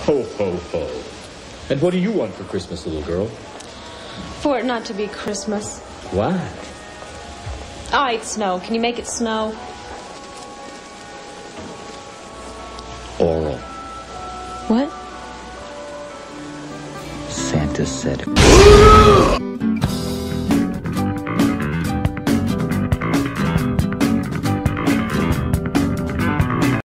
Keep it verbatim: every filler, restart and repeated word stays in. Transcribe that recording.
Ho, ho, ho. And what do you want for Christmas, little girl? For it not to be Christmas. Why? All right, snow. Can you make it snow? Oral. What? Santa said.